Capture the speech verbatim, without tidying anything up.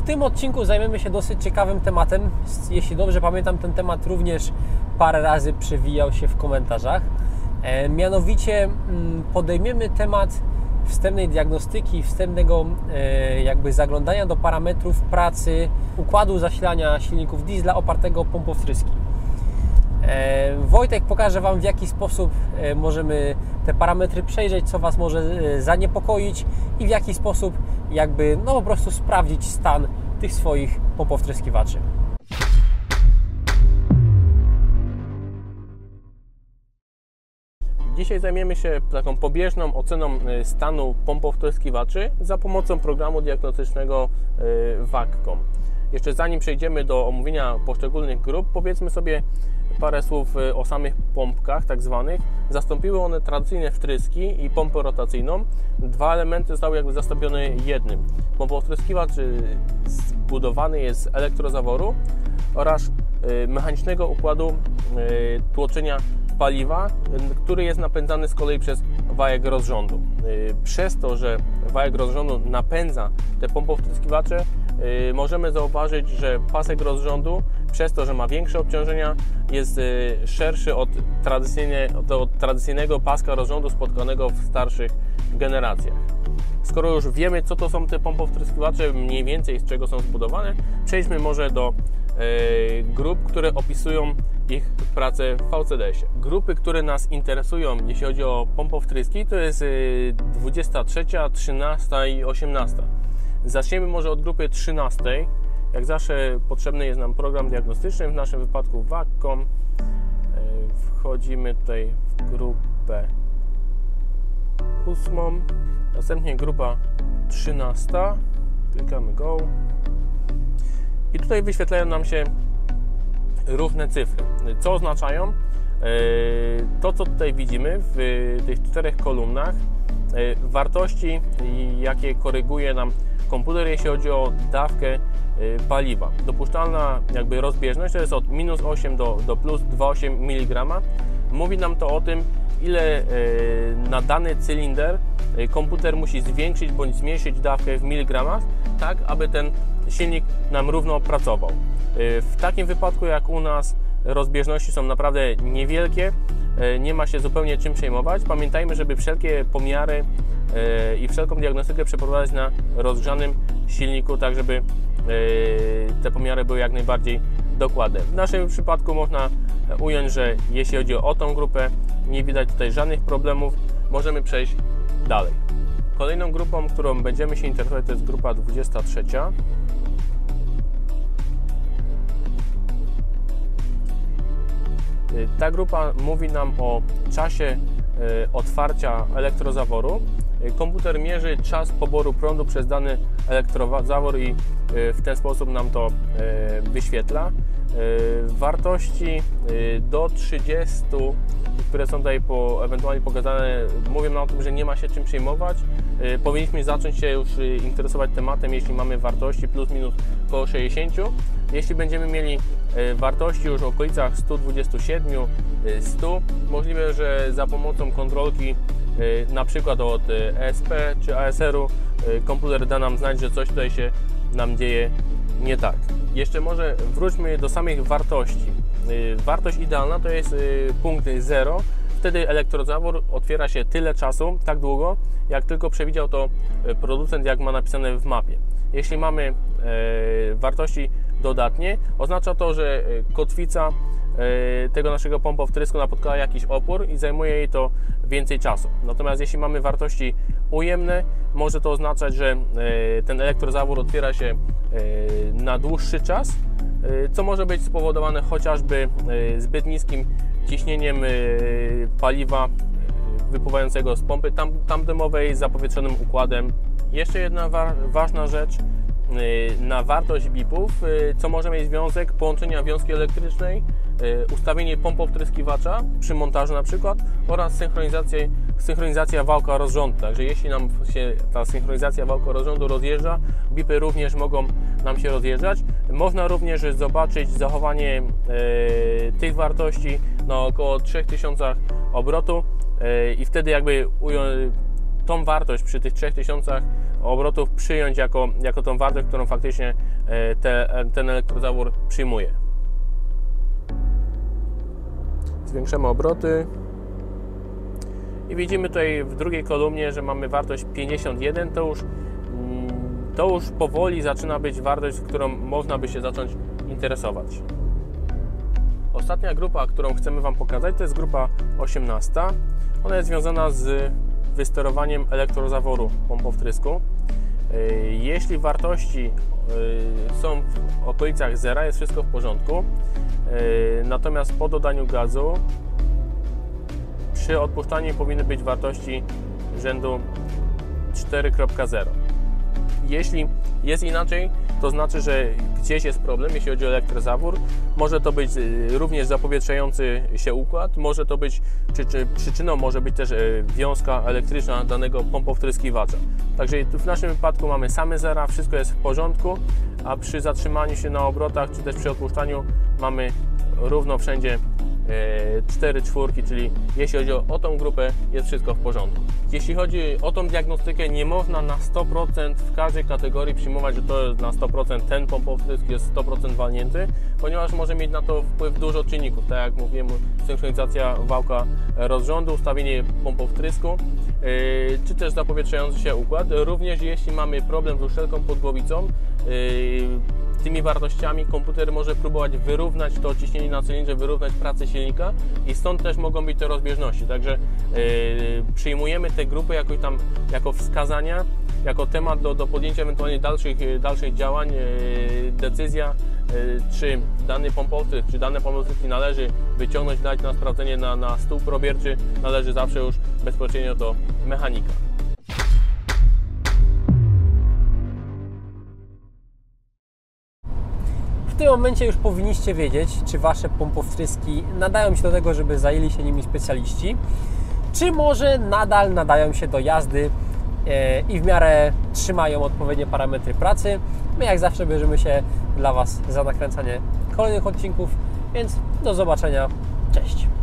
W tym odcinku zajmiemy się dosyć ciekawym tematem. Jeśli dobrze pamiętam, ten temat również parę razy przewijał się w komentarzach. E, mianowicie podejmiemy temat wstępnej diagnostyki, wstępnego e, jakby zaglądania do parametrów pracy układu zasilania silników diesla opartego o pompę wtryski. E, Wojtek pokaże Wam, w jaki sposób e, możemy te parametry przejrzeć, co Was może e, zaniepokoić i w jaki sposób jakby no po prostu sprawdzić stan tych swoich pompowtryskiwaczy. Dzisiaj zajmiemy się taką pobieżną oceną stanu pompowtryskiwaczy za pomocą programu diagnostycznego Waccom. Jeszcze zanim przejdziemy do omówienia poszczególnych grup, powiedzmy sobie parę słów o samych pompkach tak zwanych. Zastąpiły one tradycyjne wtryski i pompę rotacyjną. Dwa elementy zostały jakby zastąpione jednym. Pompowtryskiwacz zbudowany jest z elektrozaworu oraz mechanicznego układu tłoczenia paliwa, który jest napędzany z kolei przez wajek rozrządu. Przez to, że wajek rozrządu napędza te pompowtryskiwacze, możemy zauważyć, że pasek rozrządu, przez to, że ma większe obciążenia, jest szerszy od, tradycyjnie, od tradycyjnego paska rozrządu spotkanego w starszych generacjach. Skoro już wiemy, co to są te pompowtryskiwacze, mniej więcej z czego są zbudowane, przejdźmy może do grup, które opisują ich pracę w V C D S ie. Grupy, które nas interesują, jeśli chodzi o pompowtryski, to jest dwudziesta trzecia, trzynasta i osiemnasta. Zaczniemy może od grupy trzynastej. Jak zawsze potrzebny jest nam program diagnostyczny, w naszym wypadku Waccom. Wchodzimy tutaj w grupę ósmą. Następnie grupa trzynasta. Klikamy Go. I tutaj wyświetlają nam się różne cyfry. Co oznaczają? To, co tutaj widzimy w tych czterech kolumnach, wartości, jakie koryguje nam komputer, jeśli chodzi o dawkę paliwa. Dopuszczalna jakby rozbieżność to jest od minus osiem do, do plus dwa przecinek osiem miligrama. Mówi nam to o tym, ile na dany cylinder komputer musi zwiększyć bądź zmniejszyć dawkę w miligramach, tak aby ten silnik nam równo pracował. W takim wypadku jak u nas rozbieżności są naprawdę niewielkie, nie ma się zupełnie czym przejmować. Pamiętajmy, żeby wszelkie pomiary i wszelką diagnostykę przeprowadzać na rozgrzanym silniku, tak żeby te pomiary były jak najbardziej dokładne. W naszym przypadku można ująć, że jeśli chodzi o tą grupę, nie widać tutaj żadnych problemów. Możemy przejść dalej. Kolejną grupą, którą będziemy się interesować, to jest grupa dwudziesta trzecia. Ta grupa mówi nam o czasie otwarcia elektrozaworu. Komputer mierzy czas poboru prądu przez dany elektrozawór i w ten sposób nam to wyświetla. Wartości do trzydziestu, które są tutaj po, ewentualnie pokazane, mówią nam o tym, że nie ma się czym przejmować. Powinniśmy zacząć się już interesować tematem, jeśli mamy wartości plus minus około sześćdziesiąt. Jeśli będziemy mieli wartości już w okolicach stu dwudziestu siedmiu do stu, możliwe, że za pomocą kontrolki na przykład od E S P czy A S R-u komputer da nam znać, że coś tutaj się nam dzieje nie tak. Jeszcze może wróćmy do samych wartości. Wartość idealna to jest punkt zero. Wtedy elektrozawór otwiera się tyle czasu, tak długo, jak tylko przewidział to producent, jak ma napisane w mapie. Jeśli mamy wartości dodatnie, oznacza to, że kotwica tego naszego pompowtrysku napotkała jakiś opór i zajmuje jej to więcej czasu. Natomiast jeśli mamy wartości ujemne, może to oznaczać, że ten elektrozawór otwiera się na dłuższy czas, co może być spowodowane chociażby zbyt niskim ciśnieniem paliwa wypływającego z pompy tam, tamdymowej z zapowietrzonym układem. Jeszcze jedna wa ważna rzecz. Na wartość bipów, co może mieć związek połączenia wiązki elektrycznej, ustawienie pompowtryskiwacza przy montażu na przykład oraz synchronizację, synchronizacja wałka rozrządu. Także jeśli nam się ta synchronizacja wałka rozrządu rozjeżdża, bipy również mogą nam się rozjeżdżać. Można również zobaczyć zachowanie e, tych wartości na około trzy tysiące obrotu e, i wtedy jakby ująć tą wartość przy tych trzech tysiącach obrotów przyjąć jako, jako tą wartość, którą faktycznie te, ten elektrozawór przyjmuje. Zwiększamy obroty i widzimy tutaj w drugiej kolumnie, że mamy wartość pięćdziesiąt jeden. To już, to już powoli zaczyna być wartość, którą można by się zacząć interesować. Ostatnia grupa, którą chcemy Wam pokazać, to jest grupa osiemnasta. Ona jest związana z wysterowaniem elektrozaworu pompowtrysku. Jeśli wartości są w okolicach zera, jest wszystko w porządku. Natomiast po dodaniu gazu przy odpuszczaniu powinny być wartości rzędu cztery kropka zero. Jeśli jest inaczej, to znaczy, że gdzieś jest problem, jeśli chodzi o elektrozawór. Może to być również zapowietrzający się układ, może to być przyczyną, może być też wiązka elektryczna danego pompowtryskiwacza. Także w naszym wypadku mamy same zera, wszystko jest w porządku, a przy zatrzymaniu się na obrotach, czy też przy odpuszczaniu mamy równo wszędzie cztery czwórki, czyli jeśli chodzi o, o tą grupę, jest wszystko w porządku. Jeśli chodzi o tą diagnostykę, nie można na sto procent w każdej kategorii przyjmować, że to jest na sto procent ten pompowtrysk jest sto procent walnięty, ponieważ może mieć na to wpływ dużo czynników, tak jak mówiłem, synchronizacja wałka rozrządu, ustawienie pompowtrysku, yy, czy też zapowietrzający się układ. Również jeśli mamy problem z uszczelką pod głowicą, yy, tymi wartościami komputer może próbować wyrównać to ciśnienie na cylindrze, wyrównać pracę silnika i stąd też mogą być te rozbieżności. Także yy, przyjmujemy te grupy jakoś tam jako wskazania, jako temat do, do podjęcia ewentualnie dalszych, dalszych działań. Yy, decyzja, yy, czy dany pompowtrysk, czy dane pompowtryski należy wyciągnąć, dać na sprawdzenie na, na stół probierczy, należy zawsze już bezpośrednio do mechanika. W tym momencie już powinniście wiedzieć, czy Wasze pompowtryski nadają się do tego, żeby zajęli się nimi specjaliści, czy może nadal nadają się do jazdy i w miarę trzymają odpowiednie parametry pracy. My jak zawsze bierzemy się dla Was za nakręcanie kolejnych odcinków, więc do zobaczenia. Cześć!